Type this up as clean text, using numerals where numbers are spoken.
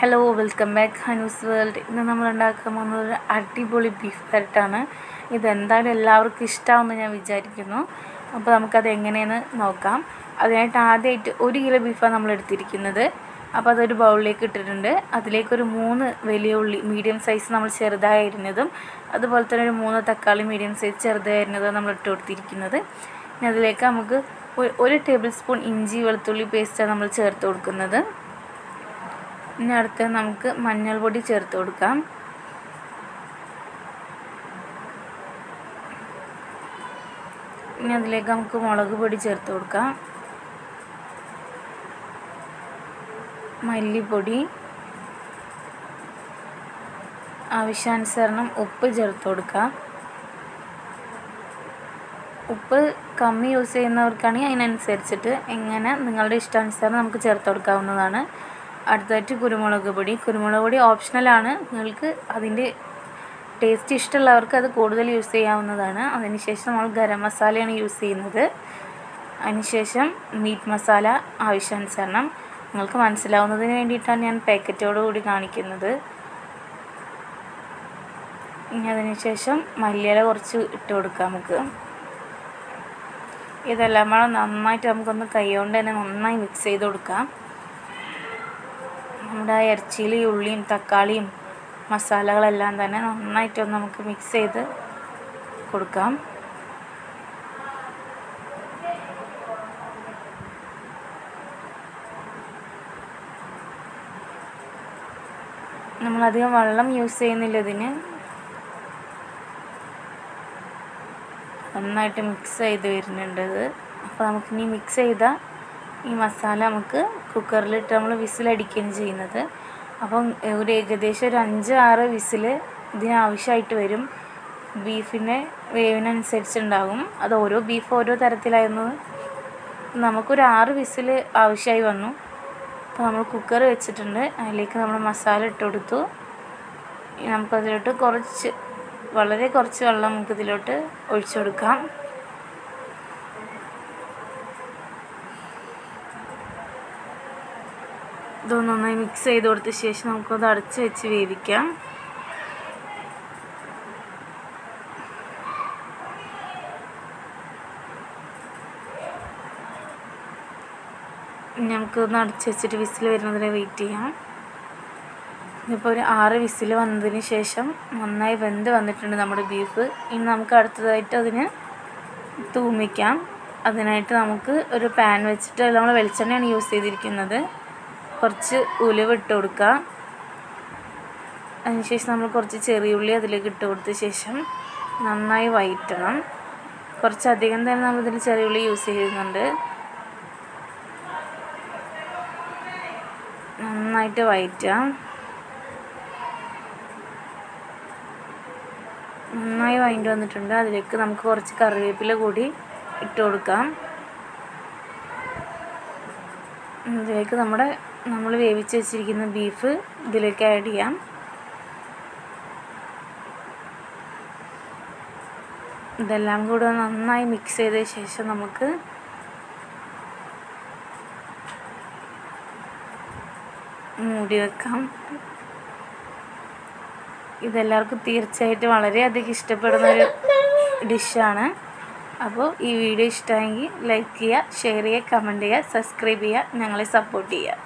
Hello, welcome back Hanu's world. ഇന്ന് നമ്മൾ ഉണ്ടാക്കാൻ പോകുന്നത് ഒരു അടിപൊളി ബീഫ് വരട്ടാണ്. ഇതെന്തായാലും എല്ലാവർക്കും ഇഷ്ടമാവുമെന്ന് ഞാൻ വിചാരിക്കുന്നു. അപ്പോൾ നമുക്കത് എങ്ങനെയെന്ന് നോക്കാം. അതിനായിട്ട് ആദ്യമായിട്ട് 1 കിലോ ബീഫാണ് നമ്മൾ എടുത്തിരിക്കുന്നത്. അപ്പോൾ അതൊരു ബൗളിലേക്ക് ഇട്ടിട്ടുണ്ട്. അതിലേക്കൊരു 3 വലിയ ഉള്ളി മീഡിയം സൈസ് നമ്മൾ ചെറുതായി അരിഞ്ഞതും, അതുപോലെ തന്നെ ഒരു 3 തക്കാളി മീഡിയം സൈസ് ചെറുതായി അരിഞ്ഞതും നമ്മൾ ഇട്ട് കൊടുത്തിരിക്കുന്നത്. ഇനി അതിലേക്ക് നമുക്ക് 1 ടേബിൾ സ്പൂൺ ഇഞ്ചി വെളുത്തുള്ളി പേസ്റ്റാണ് നമ്മൾ ചേർത്ത് കൊടുക്കുന്നത്. ഇനി അടുത്ത് നമുക്ക് മഞ്ഞൾപ്പൊടി ചേർത്ത് കൊടുക്കാം. ഇനി അതിലേക്ക് നമുക്ക് മുളക് പൊടി ചേർത്ത് കൊടുക്കാം, മല്ലിപ്പൊടി, ആവശ്യാനുസരണം ഉപ്പ് ചേർത്ത് കൊടുക്കാം. ഉപ്പ് കമ്മി യൂസ് ചെയ്യുന്നവർക്കാണെങ്കിൽ അതിനനുസരിച്ചിട്ട് നിങ്ങളുടെ ഇഷ്ടാനുസരണം നമുക്ക് ചേർത്ത് കൊടുക്കാവുന്നതാണ്. അടുത്തായിട്ട് കുരുമുളക് പൊടി ഓപ്ഷണലാണ്. നിങ്ങൾക്ക് അതിൻ്റെ ടേസ്റ്റ് ഇഷ്ടമുള്ളവർക്ക് അത് കൂടുതൽ യൂസ് ചെയ്യാവുന്നതാണ്. അതിനുശേഷം നമ്മൾ ഗരം മസാലയാണ് യൂസ് ചെയ്യുന്നത്. അതിനുശേഷം മീറ്റ് മസാല ആവശ്യാനുസരണം. നിങ്ങൾക്ക് മനസ്സിലാവുന്നതിന് വേണ്ടിയിട്ടാണ് ഞാൻ പാക്കറ്റോടുകൂടി കാണിക്കുന്നത്. ഇനി അതിനുശേഷം മല്ലിയില കുറച്ച് ഇട്ട് കൊടുക്കാം നമുക്ക്. ഇതെല്ലാം കൂടെ നന്നായിട്ട് നമുക്കൊന്ന് കൈകൊണ്ട് തന്നെ നന്നായി മിക്സ് ചെയ്ത് കൊടുക്കാം. നമ്മുടെ ആ ഇറച്ചിയിൽ ഉള്ളിയും തക്കാളിയും മസാലകളെല്ലാം തന്നെ നന്നായിട്ടൊന്ന് നമുക്ക് മിക്സ് ചെയ്ത് കൊടുക്കാം. നമ്മളധികം വെള്ളം യൂസ് ചെയ്യുന്നില്ല ഇതിന്. നന്നായിട്ട് മിക്സ് ചെയ്ത് വരുന്നുണ്ട് ഇത്. അപ്പോൾ നമുക്കിനി മിക്സ് ചെയ്ത ഈ മസാല നമുക്ക് കുക്കറിലിട്ട് നമ്മൾ വിസിലടിക്കുകയാണ് ചെയ്യുന്നത്. അപ്പം ഒരു ഏകദേശം ഒരു 5-6 വിസിൽ ഇതിനാവശ്യമായിട്ട് വരും. ബീഫിൻ്റെ വേവിനനുസരിച്ചുണ്ടാകും. അത് ഓരോ ബീഫ് ഓരോ തരത്തിലായിരുന്നു. നമുക്കൊരു 6 വിസിൽ ആവശ്യമായി വന്നു. അപ്പോൾ നമ്മൾ കുക്കർ വെച്ചിട്ടുണ്ട്. അതിലേക്ക് നമ്മൾ മസാല ഇട്ട് കൊടുത്തു. നമുക്കതിലോട്ട് വളരെ കുറച്ച് വെള്ളം നമുക്കിതിലോട്ട് ഒഴിച്ചു കൊടുക്കാം. ഇതൊന്ന് നന്നായി മിക്സ് ചെയ്ത് കൊടുത്ത ശേഷം നമുക്കത് അടച്ച് വെച്ച് വേവിക്കാം. നമുക്കൊന്ന് അടച്ച് വെച്ചിട്ട് വിസിൽ വരുന്നതിനെ വെയിറ്റ് ചെയ്യാം. ഇതിപ്പോൾ ഒരു 6 വിസിൽ വന്നതിന് ശേഷം നന്നായി വെന്ത് വന്നിട്ടുണ്ട് നമ്മുടെ ബീഫ്. ഇനി നമുക്ക് അടുത്തതായിട്ട് അതിന് തൂമിക്കാം. അതിനായിട്ട് നമുക്ക് ഒരു പാൻ വെച്ചിട്ട് നമ്മൾ വെളിച്ചെണ്ണയാണ് യൂസ് ചെയ്തിരിക്കുന്നത്. കുറച്ച് ഉലുവ ഇട്ട് കൊടുക്കുക. അതിനുശേഷം നമ്മൾ കുറച്ച് ചെറിയ ഉള്ളി അതിലേക്ക് ഇട്ട് കൊടുത്ത ശേഷം നന്നായി വഴറ്റണം. കുറച്ചധികം തന്നെ നമ്മളിതിൽ ചെറിയ ഉള്ളി യൂസ് ചെയ്യുന്നുണ്ട്. നന്നായിട്ട് വഴറ്റാം. നന്നായി വഴണ്ട് വന്നിട്ടുണ്ട്. അതിലേക്ക് നമുക്ക് കുറച്ച് കറിവേപ്പില കൂടി ഇട്ട് കൊടുക്കാം. ഇതിലേക്ക് നമ്മൾ വേവിച്ച് വെച്ചിരിക്കുന്ന ബീഫ് ഇതിലേക്ക് ആഡ് ചെയ്യാം. ഇതെല്ലാം കൂടെ നന്നായി മിക്സ് ചെയ്ത ശേഷം നമുക്ക് മൂടി വെക്കാം. ഇതെല്ലാവർക്കും തീർച്ചയായിട്ടും വളരെയധികം ഇഷ്ടപ്പെടുന്നൊരു ഡിഷാണ്. അപ്പോൾ ഈ വീഡിയോ ഇഷ്ടമായെങ്കിൽ ലൈക്ക് ചെയ്യുക, ഷെയർ ചെയ്യുക, കമൻറ്റ് ചെയ്യുക, സബ്സ്ക്രൈബ് ചെയ്യുക, ഞങ്ങളെ സപ്പോർട്ട് ചെയ്യുക.